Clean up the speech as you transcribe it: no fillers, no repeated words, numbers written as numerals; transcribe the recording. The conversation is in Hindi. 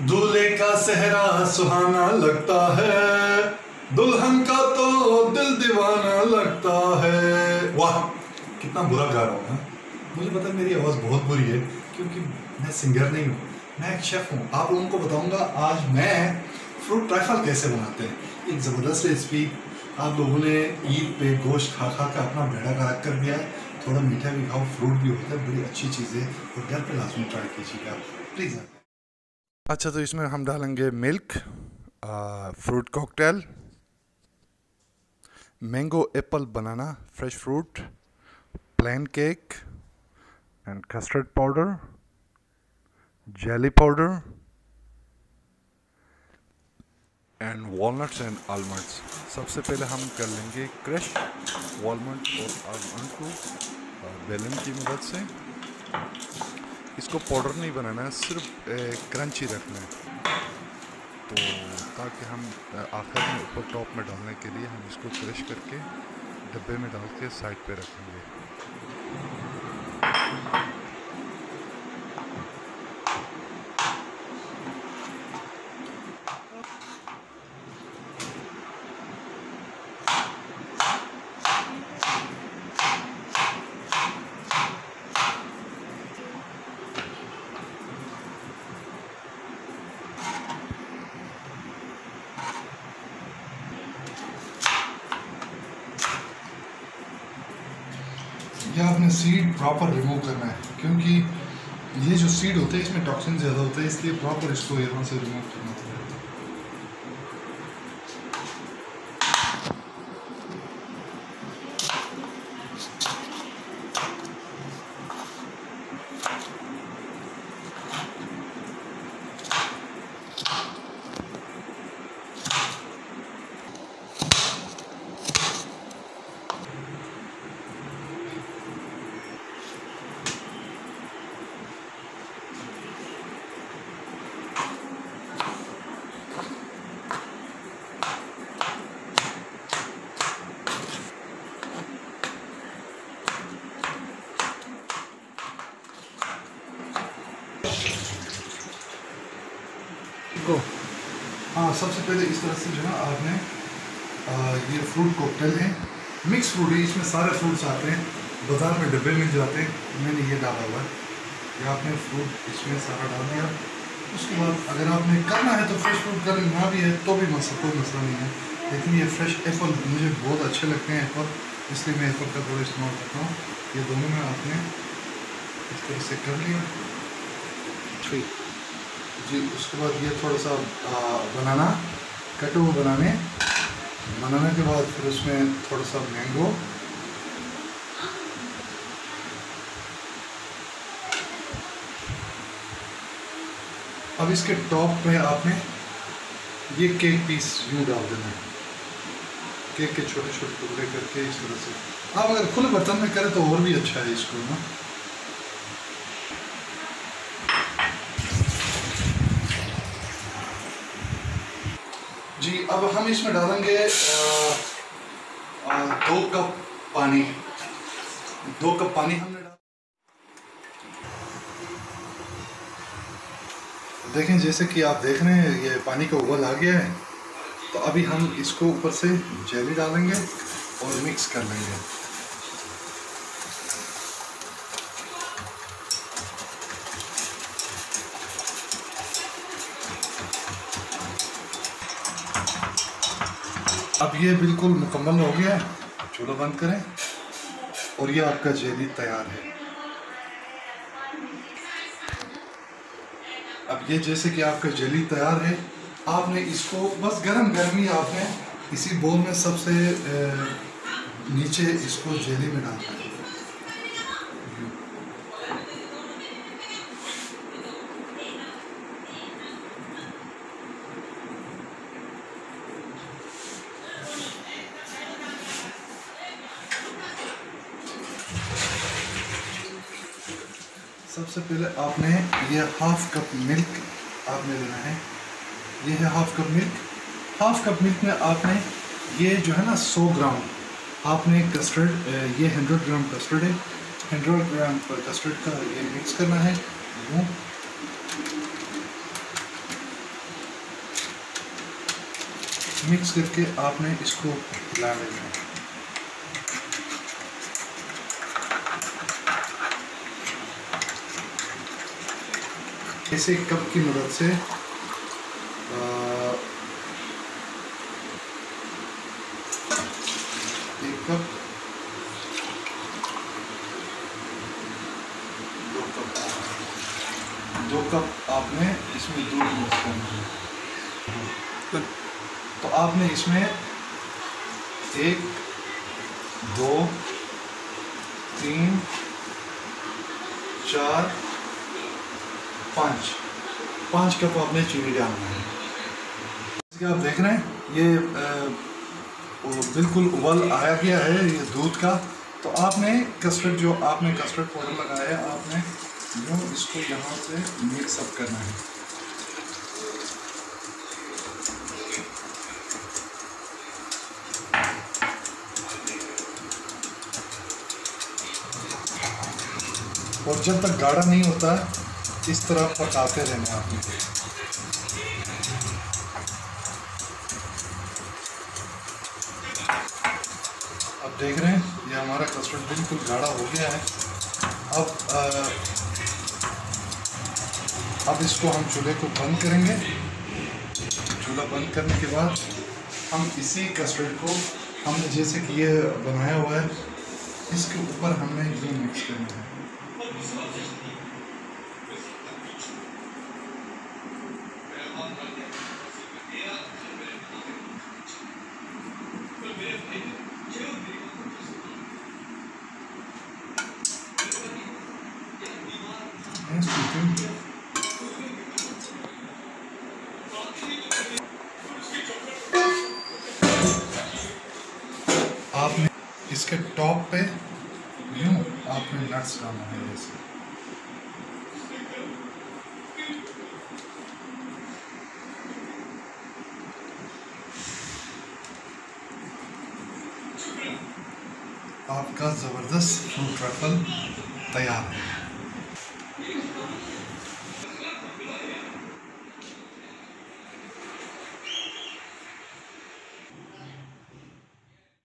दूल्हे का सेहरा सुहाना लगता है, दुल्हन का तो दिल दीवाना लगता है। वाह कितना बुरा गा रहा हूँ ना। मुझे पता है मेरी आवाज़ बहुत बुरी है क्योंकि मैं सिंगर नहीं हूँ, मैं एक शेफ़ हूँ। आप लोगों को बताऊँगा आज मैं फ्रूट ट्राइफल कैसे बनाते हैं। एक ज़बरदस्त रेसिपी। आप लोगों ने ईद पे गोश्त खा खा कर अपना बेड़ा गर्क कर दिया है। थोड़ा मीठा भी खाओ, फ्रूट भी होता है, बड़ी अच्छी चीज़ है और घर पे लाजमी ट्राई कीजिएगा प्लीज़। अच्छा तो इसमें हम डालेंगे milk, fruit cocktail, mango apple banana fresh fruit, plain cake and custard powder, jelly powder and walnuts and almonds. सबसे पहले हम कर लेंगे क्रश वॉलनट और आलमंड को बेलन की मदद से। इसको पाउडर नहीं बनाना है, सिर्फ क्रंची रखना है। तो ताकि हम आखिर में ऊपर टॉप में डालने के लिए हम इसको क्रश करके डब्बे में डाल के साइड पे रखेंगे। यह आपने सीड प्रॉपर रिमूव करना है क्योंकि ये जो सीड होते हैं इसमें टॉक्सिन ज़्यादा होता है, इसलिए प्रॉपर इसको यहाँ से रिमूव करना पड़ेगा। को हाँ, सबसे पहले इस तरह से जो है आपने ये फ्रूट कॉकटेल है, मिक्स फ्रूट है, इसमें सारे फ्रूट्स आते हैं, बाज़ार में डब्बे मिल जाते हैं। मैंने ये डाला हुआ है, ये आपने फ्रूट इसमें सारा डाल दिया। उसके बाद अगर आपने करना है तो फ्रेश फ्रूट करना भी है तो भी कोई मसला नहीं है, लेकिन ये फ्रेश एप्पल मुझे बहुत अच्छे लगते हैं एप्पल, इसलिए मैं एप्पल का थोड़ा इस्तेमाल करता हूँ। ये दोनों में आपने इस तरह से कर लिया ठीक जी। उसके बाद ये थोड़ा सा बनाना कटे हुए बनाने के बाद फिर उसमें थोड़ा सा मैंगो, अब इसके टॉप पे आपने ये केक पीस यूँ डाल देना है, केक के छोटे छोटे टुकड़े करके इस तरह से। आप अगर खुले बर्तन में करें तो और भी अच्छा है इसको ना। जी अब हम इसमें डालेंगे 2 कप पानी। 2 कप पानी हमने डाला। देखें जैसे कि आप देख रहे हैं ये पानी का उबाल आ गया है, तो अभी हम इसको ऊपर से जेली डालेंगे और मिक्स कर लेंगे। अब ये बिल्कुल मुकम्मल हो गया है, चूल्हा बंद करें और ये आपका जेली तैयार है। अब ये जैसे कि आपका जेली तैयार है, आपने इसको बस गर्म ही आपने इसी बोल में सबसे नीचे इसको जेली में डालना है। सबसे पहले आपने ये हाफ कप मिल्क आपने लेना है, ये है half cup milk. Half cup milk में आपने ये जो है ना 100 ग्राम आपने कस्टर्ड, ये 100 ग्राम कस्टर्ड है, 100 ग्राम कस्टर्ड का ये मिक्स करना है। मिक्स करके आपने इसको हिला लेना है। इसे कप की मदद से एक कप, 2 कप आपने इसमें दूध मिक्स करना है। तो आपने इसमें 1, 2, 3, 4, 5 कप आपने चीनी डालना है। जैसे आप देख रहे हैं ये बिल्कुल उबल आया गया है ये दूध का। तो आपने कस्टर्ड जो आपने कस्टर्ड पाउडर लगाया है आपने जो इसको यहाँ से मिक्स अप करना है। और जब तक गाढ़ा नहीं होता इस तरह पकाते रहना आपने। अब देख रहे हैं ये हमारा कस्टर्ड बिल्कुल गाढ़ा हो गया है। अब इसको हम चूल्हे को बंद करेंगे। चूल्हा बंद करने के बाद हम इसी कस्टर्ड को हमने जैसे कि ये बनाया हुआ है इसके ऊपर हमने ये मिक्स करना है। आपने इसके टॉप पे यूं आपने नट्स डालना है जैसे। आपका ज़बरदस्त फ्रूट ट्रफल तैयार है।